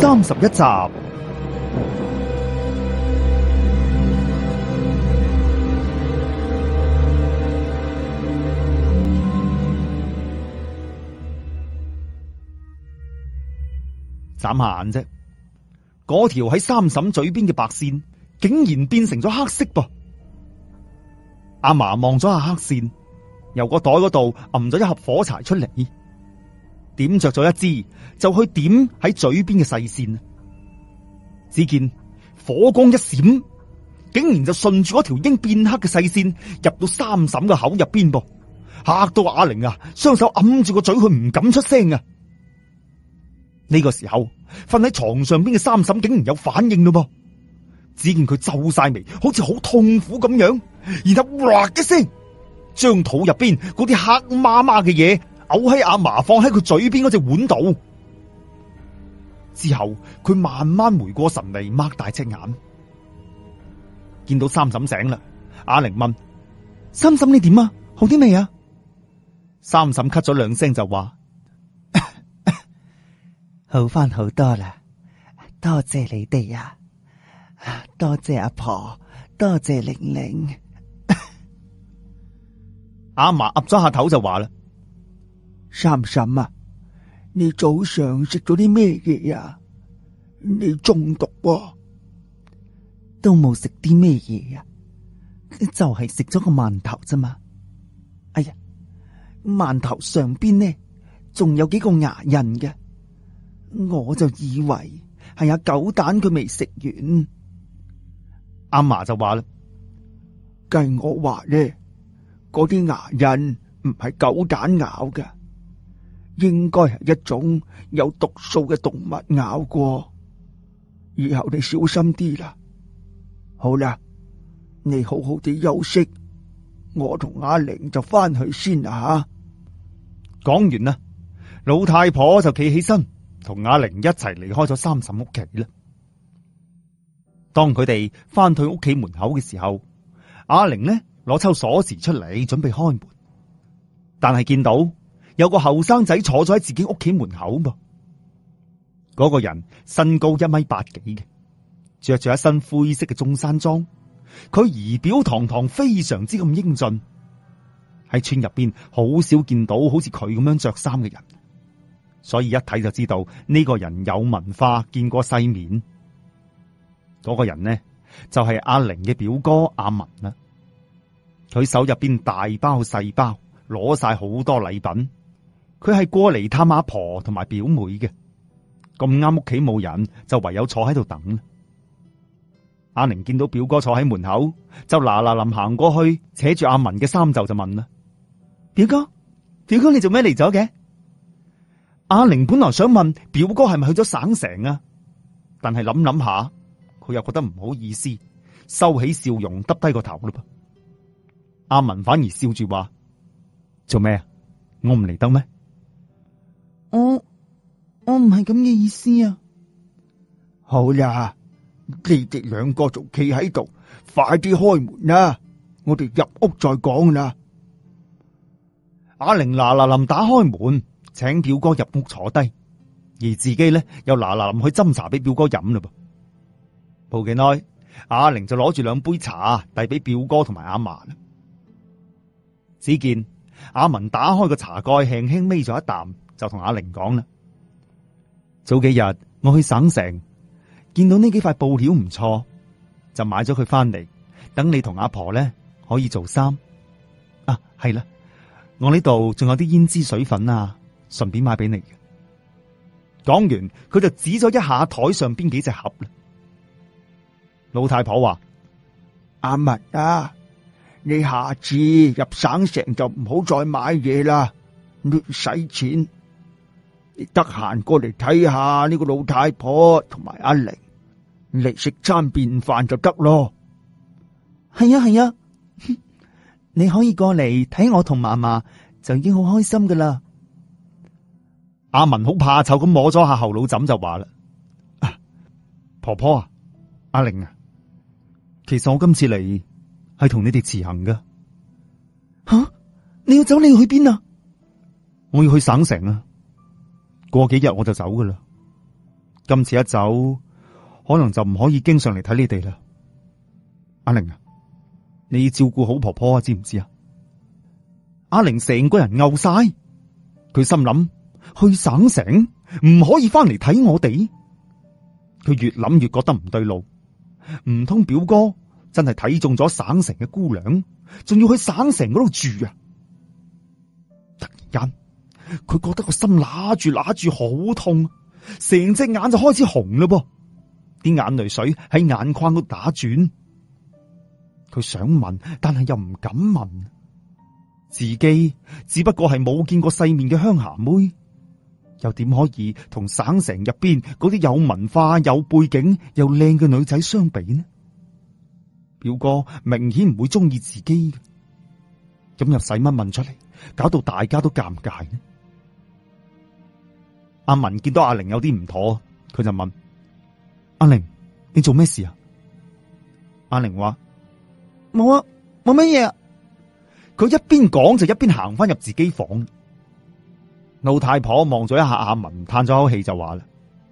31集。眨下眼啫，嗰條喺三嬸嘴邊嘅白線竟然變成咗黑色噃。阿嫲望咗下黑線，由個袋嗰度揞咗一盒火柴出嚟，點着咗一支，就去點喺嘴邊嘅細線。只見火光一閃，竟然就順住嗰條已經變黑嘅細線入到三嬸嘅口入邊噃，嚇到阿玲啊，雙手揞住個嘴，佢唔敢出聲啊！呢個時候，瞓喺床上邊嘅三嬸竟然有反應咯噃，只見佢皺晒眉，好似好痛苦咁樣，然後嘩一聲，將肚入邊嗰啲黑麻麻嘅嘢嘔喺阿嫲放喺佢嘴邊嗰隻碗度。之後佢慢慢回過神嚟，擘大隻眼，見到三嬸醒啦。阿玲問：三嬸你點啊？好啲未啊？三嬸咳咗兩聲就話： 好翻好多啦，多謝你哋啊，多謝阿婆，多謝玲玲。 阿嫲岌咗下頭就話啦： 三嬸啊，你早上食咗啲咩嘢啊？你中毒喎？都冇食啲咩嘢啊，就係食咗個饅頭啫嘛。哎呀，饅頭上邊呢仲有幾個牙印嘅。我就以為係阿狗蛋佢未食完。 阿嫲就話啦： 計我話咧，嗰啲牙印唔係狗蛋咬嘅，應該係一種有毒素嘅動物咬過。以後你小心啲啦。好啦，你好好地休息，我同阿玲就翻去先啦吓。 講完啦，老太婆就企起身，同阿玲一齊離開咗三嬸屋企啦。當佢哋翻去屋企門口嘅時候，阿玲呢攞抽鎖匙出嚟準備開門，但係見到有個後生仔坐咗喺自己屋企門口噃。嗰個人身高1.8米嘅，着住一身灰色嘅中山裝，佢儀表堂堂，非常之咁英俊。喺村入邊好少見到好似佢咁樣着衫嘅人，所以一睇就知道呢個人有文化，見過世面。嗰個人呢就係阿玲嘅表哥阿文啦。佢手入邊大包細包，攞晒好多禮品。佢係過嚟探阿婆同埋表妹嘅。咁啱屋企冇人，就唯有坐喺度等。阿玲見到表哥坐喺門口，就嗱嗱臨行過去，扯住阿文嘅衫袖就問啦：表哥你做咩嚟咗嘅？阿玲本來想問表哥係咪去咗省城啊，但係諗諗下，佢又覺得唔好意思，收起笑容，耷低個頭嘞噃。阿文反而笑住話：做咩啊？我唔嚟得咩？ 我唔係咁嘅意思啊。好啦，你哋兩個仲企喺度，快啲開門啦，我哋入屋再講啦。 阿玲嗱嗱臨打開門，請表哥入屋坐低，而自己咧又嗱嗱臨去斟茶俾表哥飲嘞噃。冇幾耐，阿玲就攞住兩杯茶遞俾表哥同埋阿嫲啦。只見阿文打開個茶蓋，輕輕眯咗一啖，就同阿玲講啦：早幾日我去省城，見到呢幾塊布料唔錯，就買咗佢翻嚟，等你同阿婆咧可以做衫。啊，係啦，我呢度仲有啲胭脂水粉啊，順便買俾你嘅。講完，佢就指咗一下台上邊幾隻盒啦。老太婆話： 阿文啊，你下次入省城就唔好再買嘢啦，亂使錢。你得閒過嚟睇下呢個老太婆同埋阿玲，嚟食餐便飯就得咯。係啊，你可以過嚟睇我同嫲嫲就已經好開心噶啦。 阿文好怕醜咁摸咗下後腦枕就話啦：婆婆啊，阿玲啊，其實我今次嚟係同你哋辭行噶。 吓，你要走？你要去邊啊？ 我要去省城啊，過幾日我就走噶啦。 今次一走，可能就唔可以經常嚟睇你哋啦。阿玲啊，你要照顧好婆婆啊，知唔知啊？阿玲成個人漚晒，佢心諗去省城唔可以翻嚟睇我哋。佢越諗越覺得唔對路，唔通表哥真係睇中咗省城嘅姑娘，仲要去省城嗰度住啊？突然間，佢覺得個心揦住好痛，成隻眼就開始紅嘞噃，啲眼淚水喺眼眶度打轉。佢想問，但係又唔敢問。自己只不過係冇見過世面嘅鄉下妹，又點可以同省城入邊嗰啲有文化、有背景又靚嘅女仔相比呢？表哥明顯唔會中意自己嘅，咁又使乜問出嚟，搞到大家都尷尬呢？阿文見到阿玲有啲唔妥，佢就問：阿玲，你做咩事啊？阿玲話：冇啊，冇乜嘢啊。佢一邊講就一邊行翻入自己房。老太婆望咗一下阿文，嘆咗口氣就話啦：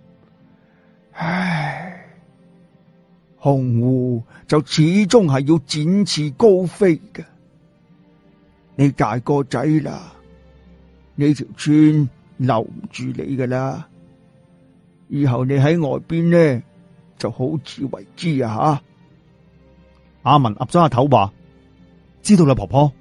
唉，紅狐就始終係要展翅高飛嘅。你大個仔啦，呢條村留唔住你噶啦。以後你喺外邊呢，就好自為之啊吓。 阿文岌咗下頭話：知道啦，婆婆。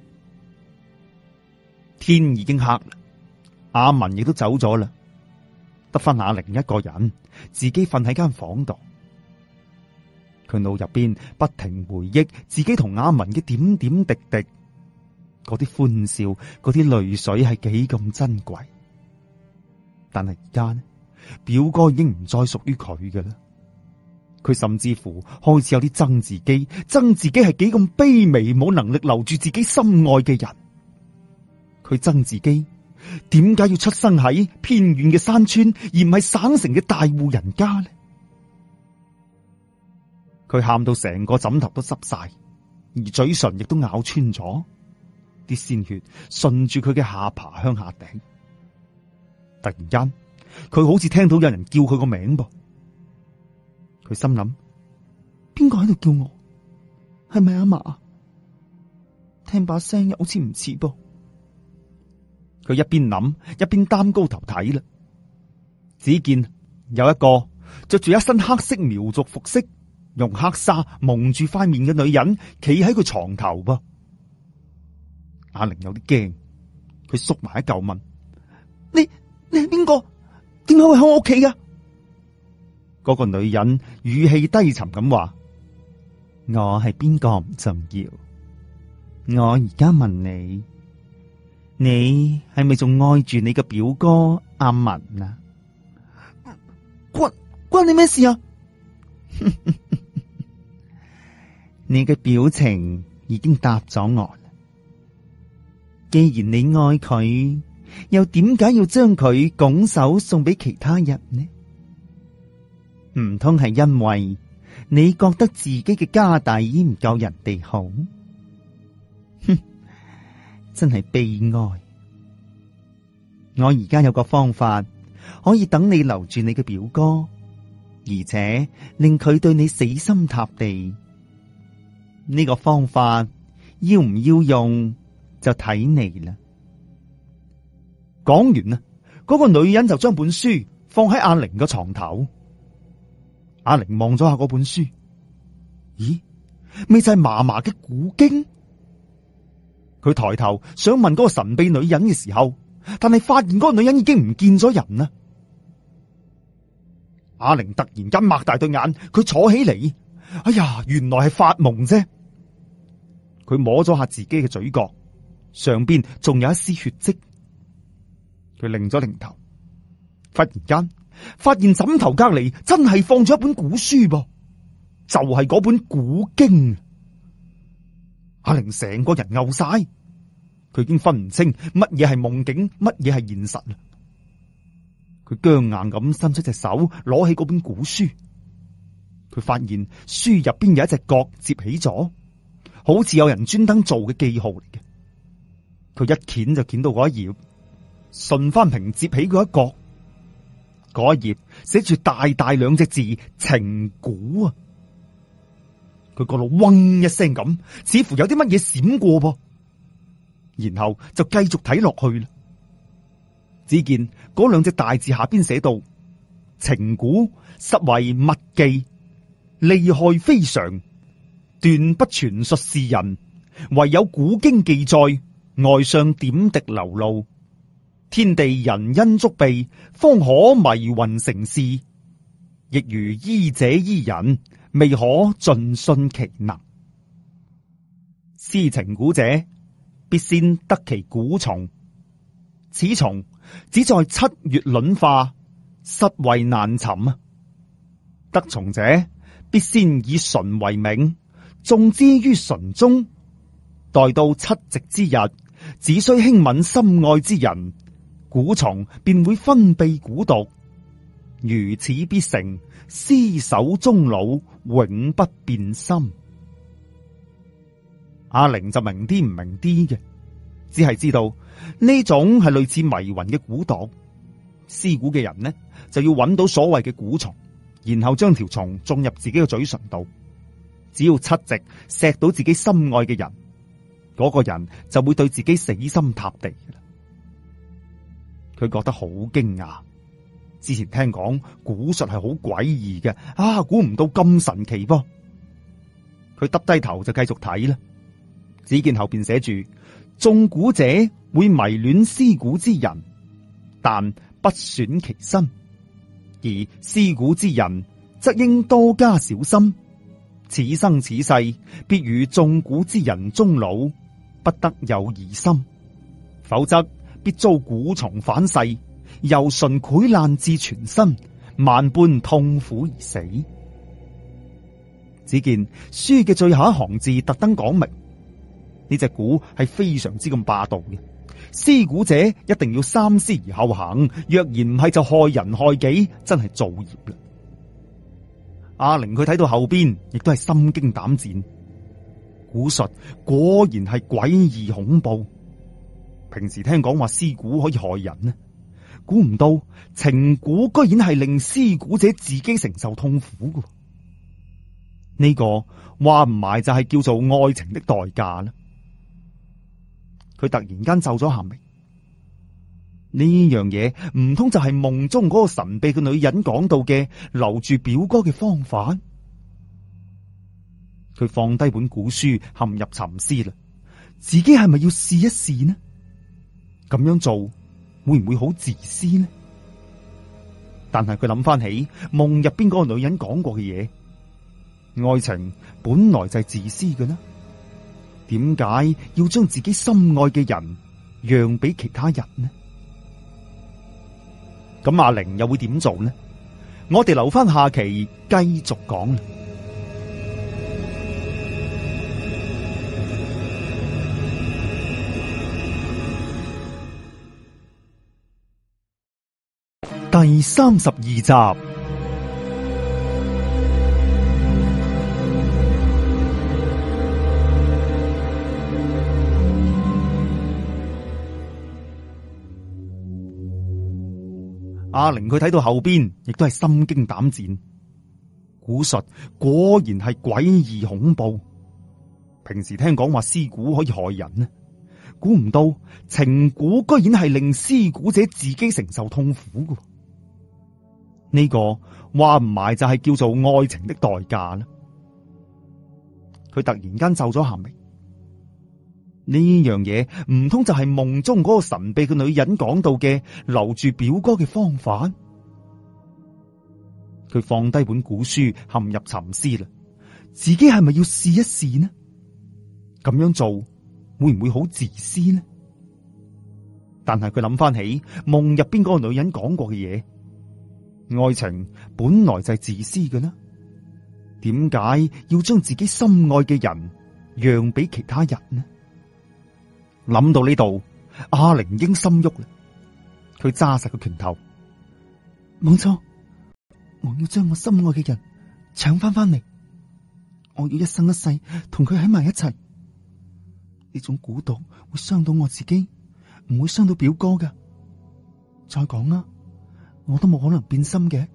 天已經黑啦，阿文亦都走咗啦，得翻阿玲一個人，自己瞓喺間房度。佢腦入邊不停回憶自己同阿文嘅點點滴滴，嗰啲歡笑，嗰啲淚水係幾咁珍貴。但係而家呢，表哥已經唔再屬於佢嘅啦。佢甚至乎開始有啲憎自己，憎自己係幾咁卑微，冇能力留住自己心愛嘅人。佢憎自己點解要出生喺偏遠嘅山村，而唔係省城嘅大戶人家呢？佢喊到成個枕頭都濕晒，而嘴唇亦都咬穿咗，啲鮮血順住佢嘅下巴向下頂。突然間，佢好似聽到有人叫佢個名噃。佢心諗：邊個喺度叫我？係咪阿嫲？聽把聲又好似唔似噃。佢一邊諗一邊擔高頭睇啦，只見有一個着住一身黑色苗族服飾，用黑紗蒙住塊面嘅女人，企喺佢床頭噃。阿玲有啲驚，佢縮埋一嚿問：你係邊個？點解會喺我屋企噶？嗰個女人語氣低沉咁話：我係邊個唔重要，我而家問你。你係咪仲愛住你嘅表哥阿文啊？關你咩事啊？你嘅表情已經答咗我啦。既然你愛佢，又點解要將佢拱手送俾其他人呢？唔通係因為你覺得自己嘅家底唔夠人哋好？哼！真係悲哀。我而家有個方法可以等你留住你嘅表哥，而且令佢對你死心塌地。呢個方法要唔要用就睇你啦。講完啦，嗰個女人就將本書放喺阿玲嘅床頭。阿玲望咗下嗰本書，咦，咪就係嫲嫲嘅古經。佢抬頭想問嗰個神秘女人嘅時候，但係發現嗰個女人已經唔見咗人啦。阿玲突然間擘大對眼，佢坐起嚟，哎呀，原來係發夢啫。佢摸咗下自己嘅嘴角，上邊仲有一絲血跡。佢擰咗擰頭，忽然間發現枕頭隔籬真係放咗一本古書噃，就係嗰本古經。阿玲成個人漚晒，佢已經分唔清乜嘢係夢境，乜嘢係現實啦。佢僵硬咁伸出隻手，攞起嗰本古書。佢發現書入邊有一隻角接起咗，好似有人專登做嘅記號嚟嘅。佢一掀就掀到嗰一頁，順翻平接起嗰一角， 嗰一頁寫住大大兩隻字情蠱啊！佢個腦嗡一聲咁，似乎有啲乜嘢閃過噃，然後就繼續睇落去啦。只見嗰兩隻大字下邊寫到：情蠱實為密技，利害非常，斷不傳述是人，唯有古經記載，外相點滴流露，天地人因足備，方可迷魂成事，亦如醫者醫人，未可盡信其能。施情蠱者，必先得其蠱蟲，此蟲只在7月卵化，實為難尋啊！得蟲者，必先以純為名，種之於純中，待到7夕之日，只需輕吻心愛之人，蠱蟲便會分泌蠱毒，如此必成，屍首終老，永不變心。阿玲就明啲唔明啲嘅，只係知道呢種係類似迷魂嘅蠱毒。施蠱嘅人呢，就要揾到所謂嘅蠱蟲，然後將條蟲種入自己嘅嘴唇度。只要7夕錫到自己心愛嘅人，嗰個人就會對自己死心塌地嘅啦。佢覺得好驚訝，之前聽講蠱術係好詭異嘅，估唔到咁神奇噃。佢耷低頭就繼續睇啦。只見後邊寫住：中蠱者會迷戀施蠱之人，但不損其身；而施蠱之人則應多加小心。此生此世必與中蠱之人終老，不得有疑心，否則必遭蠱蟲反噬，由唇潰爛至全身，萬般痛苦而死。只見書嘅最後一行字特登講明，呢隻蠱係非常之咁霸道嘅，施蠱者一定要三思而後行，若然唔係就害人害己，真係造業啦。阿玲佢睇到後邊，亦都係心驚膽戰。蠱術果然係詭異恐怖。平時聽講話施蠱可以害人呢，估唔到情蠱居然係令施蠱者自己承受痛苦嘅。呢個話唔埋就係叫做愛情的代價啦。佢突然間皺咗下眉，呢樣嘢唔通就係夢中嗰個神秘嘅女人講到嘅留住表哥嘅方法？佢放低本古書，陷入沉思啦。自己係咪要試一試呢？咁樣做會唔會好自私呢？但係佢諗翻起夢入邊嗰個女人講過嘅嘢，愛情本來就係自私嘅啦。點解要將自己心愛嘅人讓俾其他人呢？咁阿玲又會點做呢？我哋留翻下期繼續講。第32集。阿玲佢睇到後邊，亦都係心驚膽戰。蠱術果然係詭異恐怖。平時聽講話施蠱可以害人呢，估唔到情蠱居然係令施蠱者自己承受痛苦嘅。呢個話唔埋就係叫做愛情的代價啦。佢突然間皺咗下眉，呢樣嘢唔通就係夢中嗰個神秘嘅女人講到嘅留住表哥嘅方法？佢放低本古書，陷入沉思啦。自己係咪要試一試呢？咁樣做會唔會好自私呢？但係佢諗翻起夢入邊嗰個女人講過嘅嘢。愛情本來就係自私嘅啦，點解要將自己心愛嘅人讓俾其他人呢？諗到呢度，阿玲已經心喐啦，佢揸實個拳頭，冇錯，我要將我心愛嘅人搶翻嚟，我要一生一世同佢喺埋一齊。呢種蠱毒會傷到我自己，唔會傷到表哥噶。再講啦。 我都冇可能變心嘅。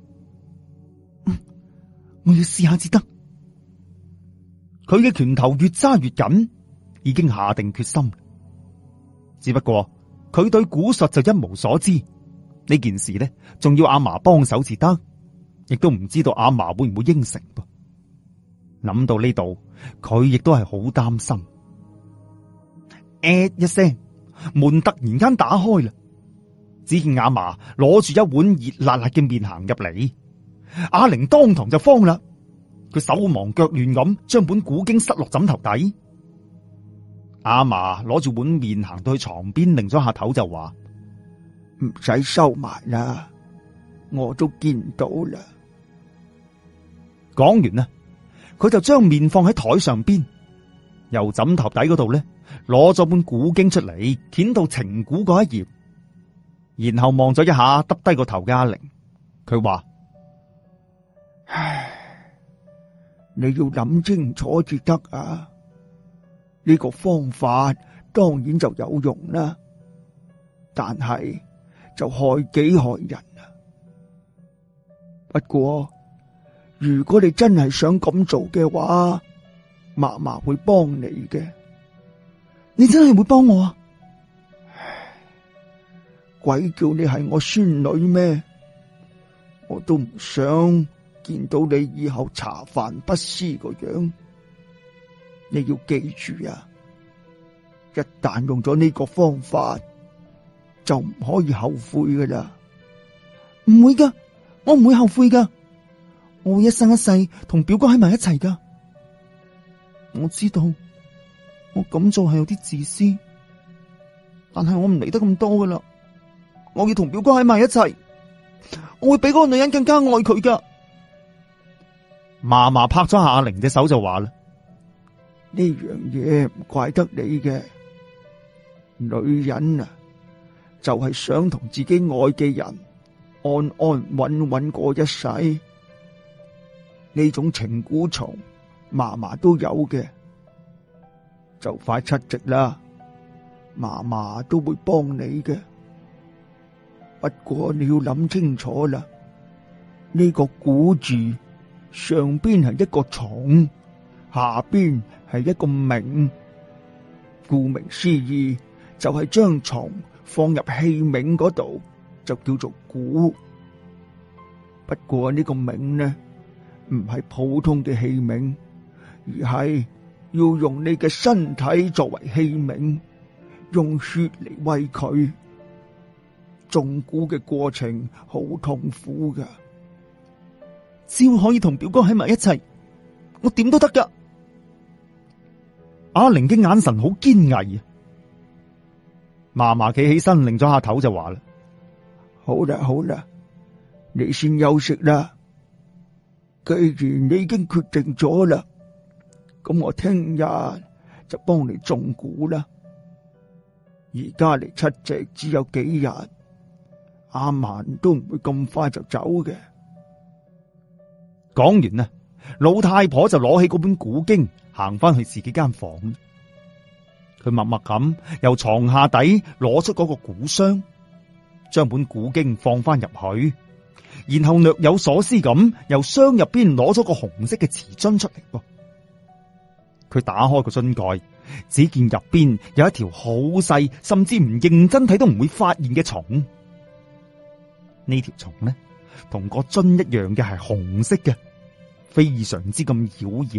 我要試下至得。 佢嘅拳頭越揸越緊，已經下定決心。只不過佢對古術就一無所知，呢件事呢，仲要阿嫲幫手至得，亦都唔知道阿嫲會唔會應承噃。諗到呢度，佢亦都係好擔心。一聲，門突然間打開啦，只見阿嫲攞住一碗熱辣辣嘅麵行入嚟。阿玲當堂就慌啦，佢手忙腳亂咁將本古經塞落枕頭底。阿嫲攞住碗麵行到去床邊，擰咗下頭就話： 唔使收埋啦，我都見到啦。 講完啦，佢就將麵放喺台上邊，由枕頭底嗰度咧攞咗本古經出嚟，掀到情古嗰一頁，然後望咗一下耷低個頭嘅阿玲，佢話： 唉，你要諗清楚至得啊！呢個方法當然就有用啦，但係就害己害人啊！不過如果你真係想咁做嘅話，嫲嫲會幫你嘅。你真係會幫我啊？唉，鬼叫你係我孫女咩？我都唔想見到你以後茶飯不思個樣。你要記住啊，一旦用咗呢個方法，就唔可以後悔噶啦。唔會噶，我唔會後悔噶，我會一生一世同表哥喺埋一齊噶。我知道我咁做係有啲自私，但係我唔理得咁多噶啦。我要同表哥喺埋一齊，我會比嗰個女人更加愛佢噶。 嫲嫲拍咗下阿玲隻手就話啦： 呢樣嘢唔怪得你嘅，女人啊，就係想同自己愛嘅人安安穩穩過一世。呢種情古蟲，嫲嫲都有嘅。就快七夕啦，嫲嫲都會幫你嘅。不過你要諗清楚啦，呢個古字上邊係一個蟲，下邊係一個銘，顧名思義就係將蟲放入器皿嗰度，就叫做古。不過呢個銘呢，唔係普通嘅器皿，而係要用你嘅身體作為器皿，用血嚟餵佢。種蠱嘅過程好痛苦噶，只要可以同表哥喺埋一齊，我點都得噶。 阿玲嘅眼神好堅毅啊！嫲嫲企起身，擰咗下頭就話啦： 好啦好啦，你先休息啦。既然你已經決定咗啦，咁我聽日就幫你種蠱啦。而家離七夕只有幾日，阿嫲都唔會咁快就走嘅。 講完啦，老太婆就攞起嗰本古經，行翻去自己間房。佢默默咁由床下底攞出嗰個古箱，將本古經放翻入去，然後略有所思咁由箱入邊攞咗個紅色嘅瓷樽出嚟。佢打開個樽蓋，只見入邊有一條好細，甚至唔認真睇都唔會發現嘅蟲。呢條蟲呢，同個樽一樣嘅係紅色嘅，非常之咁妖艷。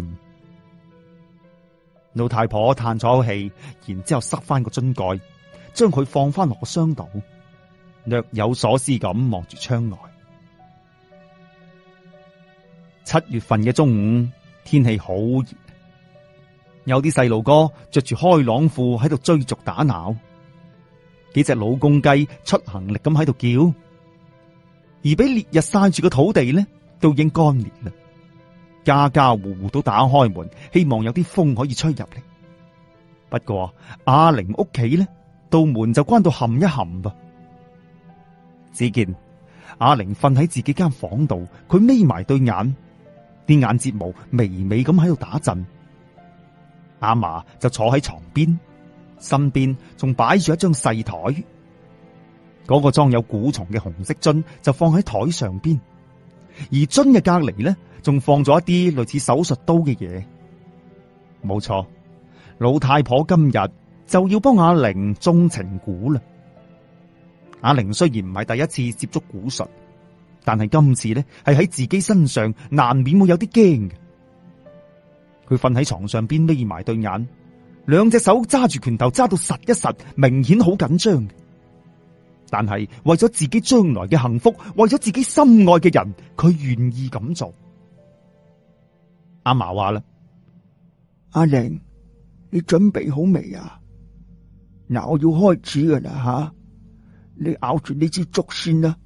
老太婆嘆咗口氣，然之後塞翻個樽蓋，將佢放翻落個箱度，略有所思咁望住窗外。7月份嘅中午，天氣好熱，有啲細路哥着住開朗褲喺度追逐打鬧，幾隻老公雞出行力咁喺度叫，而俾烈日曬住個土地呢，都已經乾裂啦。家家戶戶都打開門，希望有啲風可以吹入嚟。不過阿玲屋企呢，道門就關到冚一冚噃。只見阿玲瞓喺自己間房度，佢眯埋對眼，啲眼睫毛微微咁喺度打震。阿嫲就坐喺床邊，身邊仲擺住一張細台， 嗰個裝有蠱蟲嘅紅色樽就放喺台上邊，而樽嘅隔籬呢，仲放咗一啲類似手術刀嘅嘢。冇錯，老太婆今日就要幫阿玲種情蠱啦。阿玲雖然唔係第一次接觸蠱術，但係今次呢係喺自己身上，難免會有啲驚嘅。佢瞓喺床上邊，眯埋對眼，兩隻手揸住拳頭揸到實一實，明顯好緊張。但係為咗自己將來嘅幸福，為咗自己心愛嘅人，佢願意咁做。阿嫲話啦： 阿玲，你準備好未啊？嗱，我要開始噶啦吓，你咬住呢支竹先啦。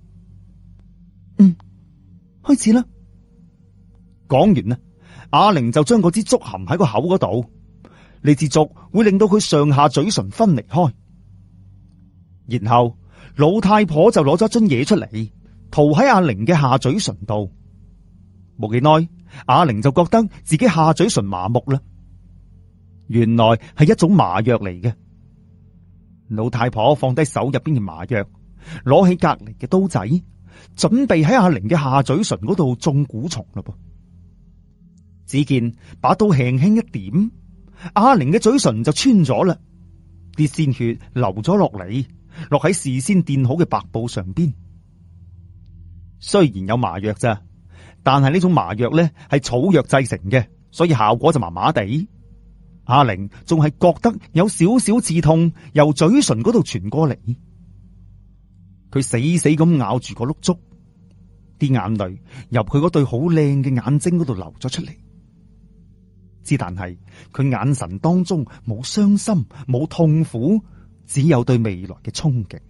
開始啦。講完啦，阿玲就將嗰支竹含喺個口嗰度。呢支竹會令到佢上下嘴唇分離開，然後老太婆就攞咗樽嘢出嚟，塗喺阿玲嘅下嘴唇度。冇幾耐，阿玲就覺得自己下嘴唇麻木啦。原來係一種麻藥嚟嘅。老太婆放低手入邊嘅麻藥，攞起隔籬嘅刀仔，準備喺阿玲嘅下嘴唇嗰度種蠱蟲啦噃。只見把刀輕輕一點，阿玲嘅嘴唇就穿咗啦，啲鮮血流咗落嚟，落喺事先墊好嘅白布上邊。雖然有麻藥咋，但係呢種麻藥咧係草藥製成嘅，所以效果就麻麻地。阿玲仲係覺得有少少刺痛，由嘴唇嗰度傳過嚟。佢死死咁咬住個碌竹，啲眼淚由佢嗰對好靚嘅眼睛嗰度流咗出嚟。之但係佢眼神當中冇傷心，冇痛苦，只有對未來嘅憧憬。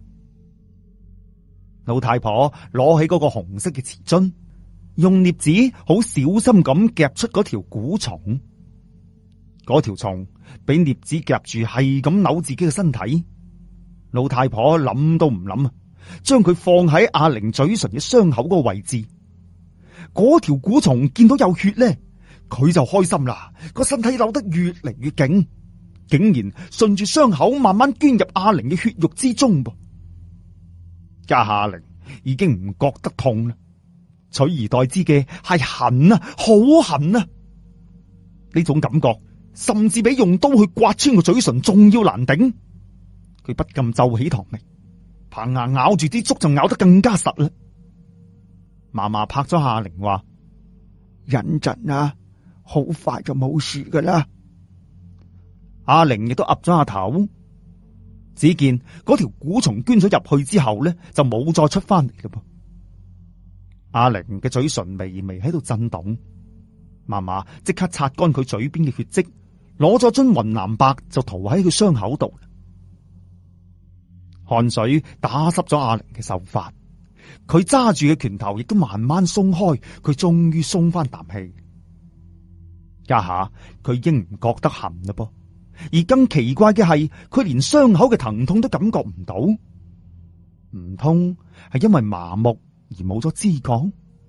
老太婆攞起嗰個紅色嘅瓷樽，用鑷子好小心咁夾出嗰條蠱蟲。嗰條蟲俾鑷子夾住，係咁扭自己嘅身體。老太婆諗都唔諗啊，將佢放喺阿玲嘴唇嘅傷口嗰個位置。嗰條蠱蟲見到有血咧，佢就開心啦，個身體扭得越嚟越勁，竟然順住傷口慢慢捐入阿玲嘅血肉之中噃。家下阿玲已經唔覺得痛啦，取而代之嘅係痕啊，好痕啊！呢種感覺甚至比用刀去刮穿個嘴唇仲要難頂。佢不禁皺起堂眉，棚牙咬住啲竹就咬得更加實啦。嫲嫲拍咗下阿玲話：忍陣啊，好快就冇事噶啦。阿玲亦都岌咗下頭。只見嗰條蠱蟲捐咗入去之後咧，就冇再出翻嚟嘞噃。阿玲嘅嘴唇微微喺度震動，嫲嫲即刻擦乾佢嘴邊嘅血跡，攞咗樽雲南白就塗喺佢傷口度。汗水打濕咗阿玲嘅秀髮，佢揸住嘅拳頭亦都慢慢鬆開，佢終於鬆翻啖氣。家下佢已經唔覺得痕嘞噃。而更奇怪嘅係，佢連傷口嘅疼痛都感覺唔到，唔通係因為麻木而冇咗知覺？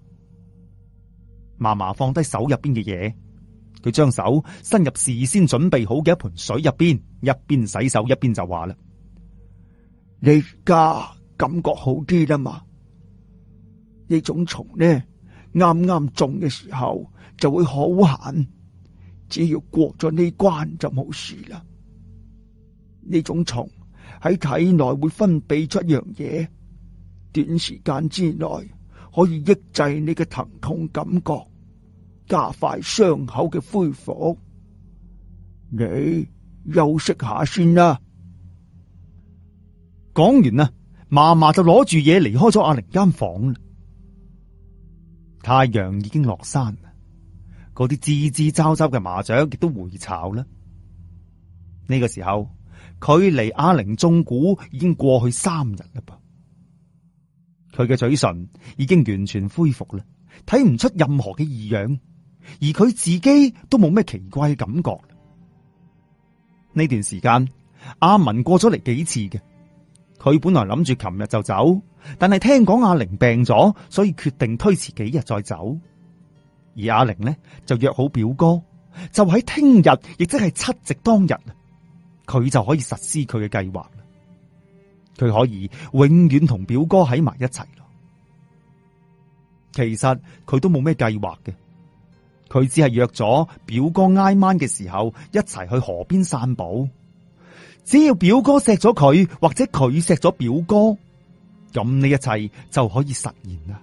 嫲嫲放低手入邊嘅嘢，佢將手伸入事先準備好嘅一盆水入邊，一邊洗手一邊就話啦： 你而家感覺好啲啦嘛？呢種蟲呢，啱啱種嘅時候就會好痕。只要過咗呢關就冇事啦。呢種蟲喺體內會分泌出一樣嘢，短時間之內可以抑制你嘅疼痛感覺，加快傷口嘅恢復。你休息下先啦。 講完啦，嫲嫲就攞住嘢離開咗阿玲間房啦。太陽已經落山。嗰啲吱吱喳喳嘅麻雀亦都回巢啦。呢個時候，距離阿玲中蠱已經過去3日啦噃。佢嘅嘴唇已經完全恢復啦，睇唔出任何嘅異樣，而佢自己都冇咩奇怪嘅感覺。呢段時間，阿文過咗嚟幾次嘅。佢本來諗住琴日就走，但係聽講阿玲病咗，所以決定推遲幾日再走。而阿玲呢就約好表哥，就喺聽日，亦即係7夕當日，佢就可以實施佢嘅計劃啦。 佢可以永遠同表哥喺埋一齊咯。其實佢都冇咩計劃嘅，佢只係約咗表哥挨晚嘅時候一齊去河邊散步。只要表哥錫咗佢，或者佢錫咗表哥，咁呢一切就可以實現啦。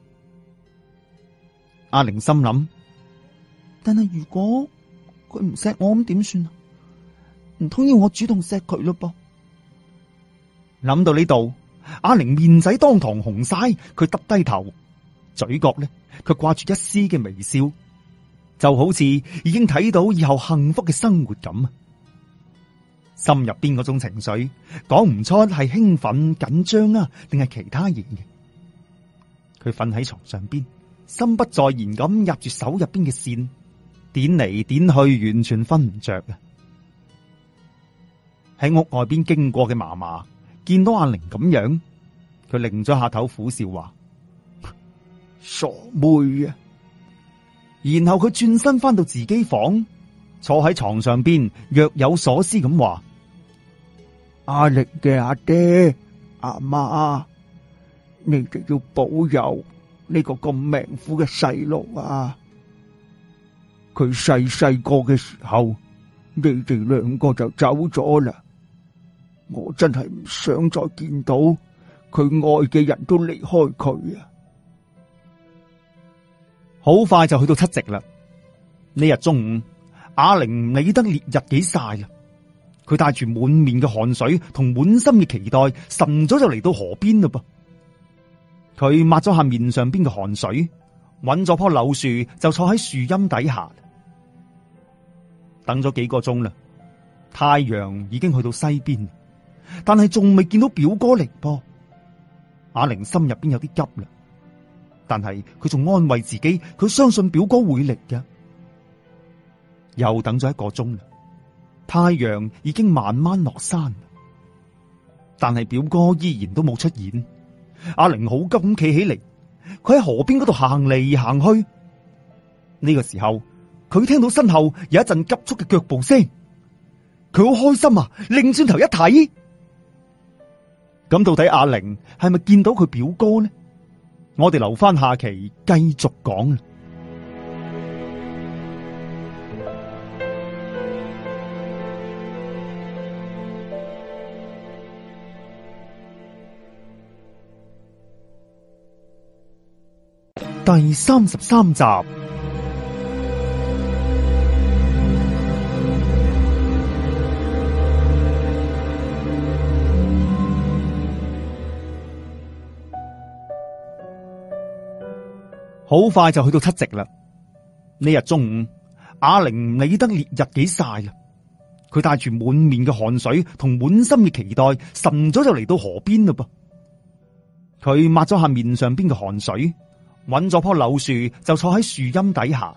阿玲心諗， 但係如果佢唔錫我咁點算啊？唔通要我主動錫佢咯噃？ 諗到呢度，阿玲面仔當堂紅晒，佢耷低頭，嘴角呢，佢掛住一絲嘅微笑，就好似已經睇到以後幸福嘅生活咁啊！心入邊嗰種情緒講唔出係興奮緊張啊，定係其他嘢嘅。佢瞓喺床上邊，心不在焉咁握住手入邊嘅線，點嚟點去，完全瞓唔着啊！喺屋外邊經過嘅嫲嫲見到阿玲咁樣，佢擰咗下頭苦笑話： 傻妹啊！ 然後佢轉身翻到自己房，坐喺床上邊，若有所思咁話： 阿玲嘅阿爹阿媽，你哋要保佑呢個咁命苦嘅細路啊！佢細個嘅時候，你哋兩個就走咗啦。我真係唔想再見到佢愛嘅人都離開佢啊！ 好快就去到七夕啦。呢日中午，阿玲唔理得烈日幾曬啦，佢帶住滿面嘅汗水同滿心嘅期待，晨早就嚟到河邊啦噃。佢抹咗下面上邊嘅汗水，揾咗棵柳樹就坐喺樹蔭底下，等咗幾個鐘啦。太陽已經去到西邊，但係仲未見到表哥嚟噃。阿玲心入邊有啲急啦，但係佢仲安慰自己，佢相信表哥會嚟嘅。又等咗一個鐘啦，太陽已經慢慢落山，但係表哥依然都冇出現。阿玲好急咁企起嚟，佢喺河邊嗰度行嚟行去。呢個時候，佢聽到身後有一陣急促嘅腳步聲，佢好開心啊！擰轉頭一睇，咁到底阿玲係咪見到佢表哥呢？我哋留翻下期繼續講。第33集，好快就去到七夕啦。呢日中午，阿玲唔理得烈日幾曬啦，佢帶住滿面嘅汗水同滿心嘅期待，晨早就嚟到河邊啦噃。佢抹咗下面上邊嘅汗水，揾咗棵柳樹就坐喺樹蔭底下，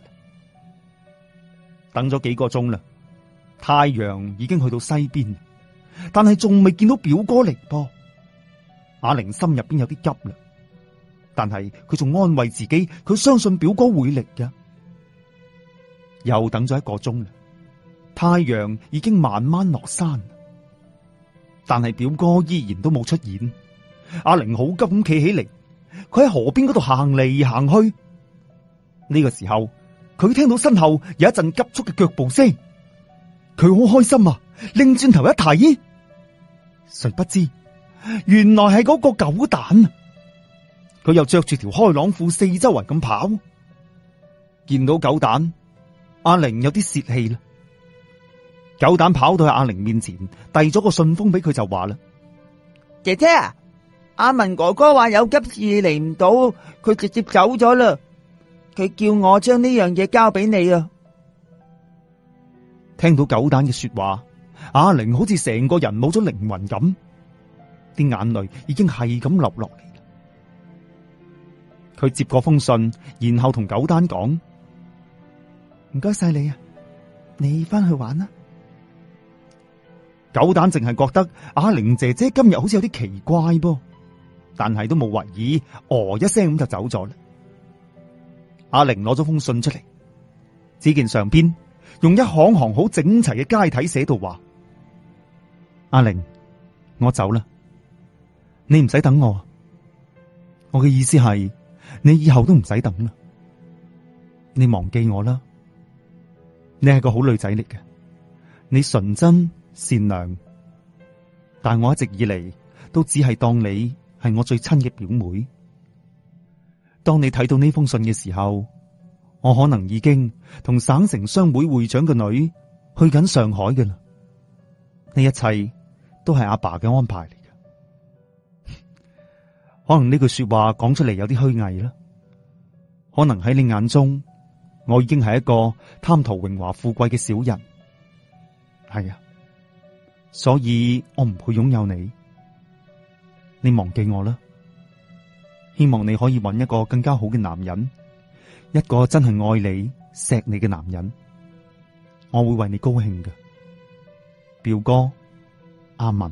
等咗幾個鐘啦。太陽已經去到西邊，但係仲未見到表哥嚟噃。阿玲心入邊有啲急啦，但係佢仲安慰自己，佢相信表哥會嚟嘅。又等咗一個鐘啦，太陽已經慢慢落山，但係表哥依然都冇出現。阿玲好急咁企起嚟，佢喺河邊嗰度行嚟行去。呢個時候，佢聽到身後有一陣急促嘅腳步聲，佢好開心啊！擰轉頭一睇，誰不知原來係嗰個狗蛋。佢又着住條開朗褲，四周圍咁跑。見到狗蛋，阿玲有啲泄氣啦。狗蛋跑到去阿玲面前，遞咗個信封俾佢，就話啦： 姐姐啊，阿文哥哥話有急事嚟唔到，佢直接走咗啦。佢叫我將呢樣嘢交俾你啊！ 聽到狗蛋嘅說話，阿玲好似成個人冇咗靈魂咁，啲眼淚已經係咁流落嚟。佢接過封信，然後同狗蛋講：唔該晒你啊，你翻去玩啦。狗蛋淨係覺得阿玲姐姐今日好似有啲奇怪噃，但係都冇懷疑，一聲咁就走咗啦。阿玲攞咗封信出嚟，只見上邊用一行行好整齊嘅楷體寫到話：阿玲，我走啦， 你唔使等我，我嘅意思係你以後都唔使等啦，你忘記我啦。你係個好女仔嚟嘅，你純真善良，但我一直以嚟都只係當你係我最親嘅表妹。當你睇到呢封信嘅時候，我可能已經同省城商會會長嘅女去緊上海嘅啦。呢一切都係阿爸嘅安排嚟嘅。可能呢句說話講出嚟有啲虛偽啦，可能喺你眼中，我已經係一個貪圖榮華富貴嘅小人。係啊，所以我唔配擁有你。你忘記我啦。希望你可以揾一個更加好嘅男人，一個真係愛你、錫你嘅男人。我會為你高興嘅，表哥阿文。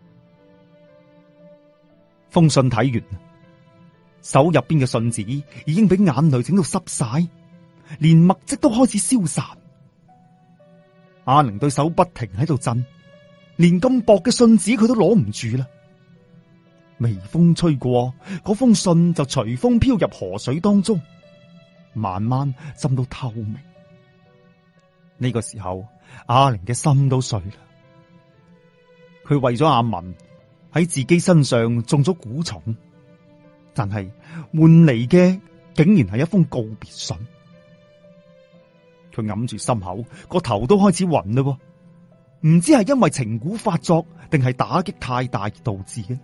封信睇完，手入邊嘅信紙已經俾眼淚整到濕晒，連墨跡都開始消散。阿玲對手不停喺度震，連咁薄嘅信紙佢都攞唔住啦。微風吹過，嗰封信就隨風飄入河水當中，慢慢浸到透明。呢個時候，阿玲嘅心都碎啦。佢為咗阿文喺自己身上中咗蠱蟲，但係換嚟嘅竟然係一封告別信。佢揞住心口，個頭都開始暈啦，唔知係因為情蠱發作，定係打擊太大而導致嘅。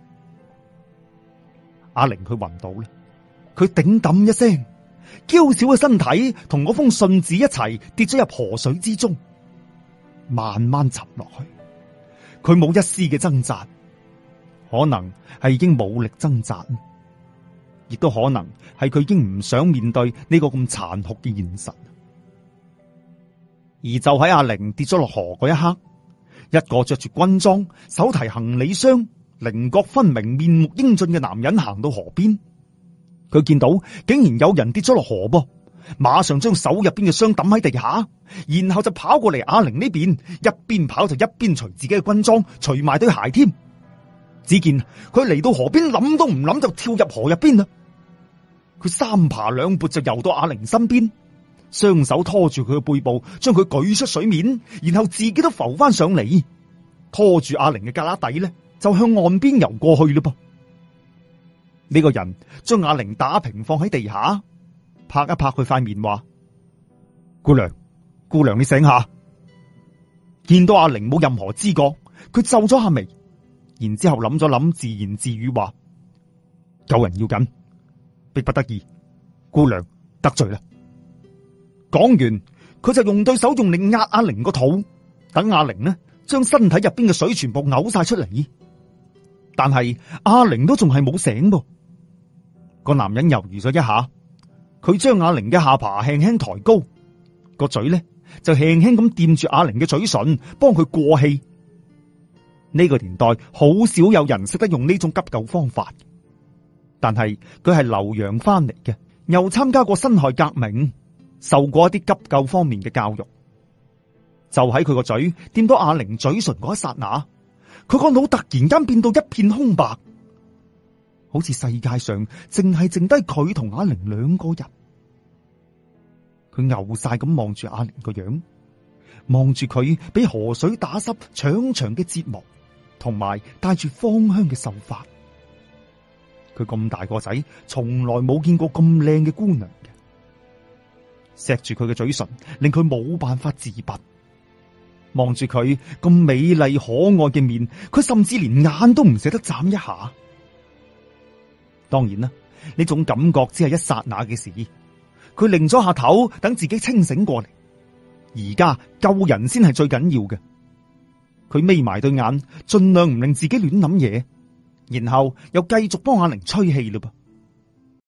阿玲佢暈倒啦，佢頂抌一聲，嬌小嘅身體同嗰封信紙一齊跌咗入河水之中，慢慢沉落去。佢冇一絲嘅掙扎，可能係已經冇力掙扎，亦都可能係佢已經唔想面對呢個咁殘酷嘅現實。而就喺阿玲跌咗落河嗰一刻，一個着住軍裝、手提行李箱、稜角分明、面目英俊嘅男人行到河邊，佢見到竟然有人跌咗落河噃，馬上將手入邊嘅箱抌喺地下，然後就跑過嚟阿玲呢邊，一邊跑就一邊除自己嘅軍裝，除埋對鞋添。只見佢嚟到河邊，諗都唔諗就跳入河入邊啦。佢三爬兩撥就游到阿玲身邊，雙手拖住佢嘅背部，將佢舉出水面，然後自己都浮翻上嚟，拖住阿玲嘅胳肋底咧，就向岸邊游過去嘞噃。呢個人將阿玲打平放喺地下，拍一拍佢塊面，話：姑娘，你醒下。見到阿玲冇任何知覺，佢皺咗下眉，然之後諗咗諗，自言自語話：救人要緊，逼不得已，姑娘得罪啦。講完，佢就用對手用力壓阿玲個肚，等阿玲呢將身體入邊嘅水全部嘔晒出嚟。但係阿玲都仲係冇醒噃。個男人猶豫咗一下，佢將阿玲嘅下巴輕輕抬高，個嘴呢就輕輕咁掂住阿玲嘅嘴唇，幫佢過氣。呢個年代好少有人識得用呢種急救方法，但係佢係留洋翻嚟嘅，又參加過辛亥革命，受過一啲急救方面嘅教育。就喺佢個嘴掂到阿玲嘴唇嗰一剎那，佢個腦突然間變到一片空白，好似世界上淨係剩低佢同阿玲兩個人。佢嘔晒咁望住阿玲個樣，望住佢俾河水打濕長長嘅睫毛，同埋帶住芳香嘅秀髮。佢咁大個仔，從來冇見過咁靚嘅姑娘嘅。錫住佢嘅嘴唇，令佢冇辦法自拔。望住佢咁美麗可愛嘅面，佢甚至連眼都唔捨得眨一下。當然啦，呢種感覺只係一剎那嘅事。佢擰咗下頭，等自己清醒過嚟。而家救人先係最緊要嘅。佢眯埋對眼，盡量唔令自己亂諗嘢，然後又繼續幫阿玲吹氣嘞噃。